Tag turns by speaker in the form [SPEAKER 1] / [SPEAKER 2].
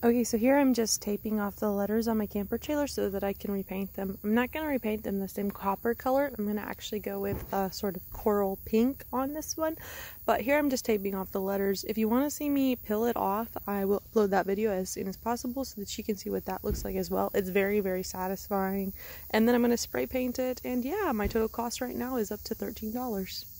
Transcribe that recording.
[SPEAKER 1] Okay, so here I'm just taping off the letters on my camper trailer so that I can repaint them. I'm not going to repaint them the same copper color. I'm going to actually go with a sort of coral pink on this one. But here I'm just taping off the letters. If you want to see me peel it off, I will upload that video as soon as possible so that you can see what that looks like as well. It's very, very satisfying. And then I'm going to spray paint it. And yeah, my total cost right now is up to $13.